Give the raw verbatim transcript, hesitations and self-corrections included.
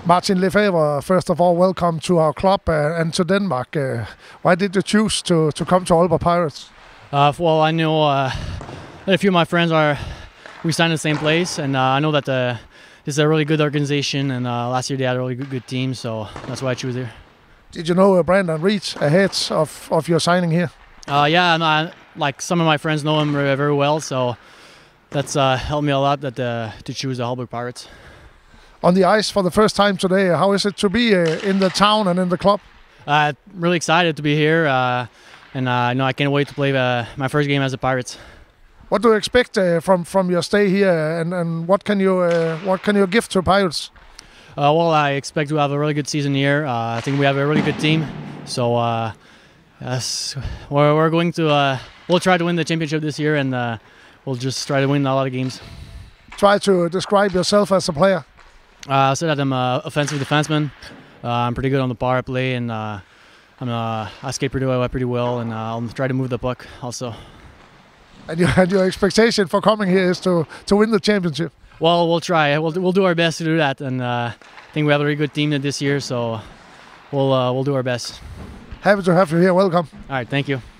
Martin Lefebvre, first of all, welcome to our club uh, and to Denmark. Uh, why did you choose to, to come to Aalborg Pirates? Uh, well, I know uh, that a few of my friends are, we signed in the same place, and uh, I know that the, this is a really good organization, and uh, last year they had a really good, good team, so that's why I chose here. Did you know uh, Brandon Reed ahead of, of your signing here? Uh, yeah, and I, like some of my friends know him very, very well, so that's uh, helped me a lot that uh, to choose the Aalborg Pirates. On the ice for the first time today, how is it to be uh, in the town and in the club? Uh, really excited to be here, uh, and uh, I know I can't wait to play uh, my first game as a Pirates. What do you expect uh, from from your stay here, and, and what can you uh, what can you give to Pirates? Uh, well, I expect to have a really good season here. Uh, I think we have a really good team, so uh, yes, we're we're going to uh, we'll try to win the championship this year, and uh, we'll just try to win a lot of games. Try to describe yourself as a player. Uh, I said that I'm an offensive defenseman. Uh, I'm pretty good on the power play, and uh, I'm uh, I skate pretty well, pretty well, and uh, I'll try to move the puck also. And your, and your expectation for coming here is to to win the championship. Well, we'll try. We'll we'll do our best to do that, and uh, I think we have a very good team this year, so we'll uh, we'll do our best. Happy to have you here. Welcome. All right, thank you.